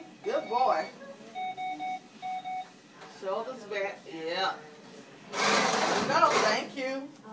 Good boy. Shoulders back. Yeah. There you go. Thank you.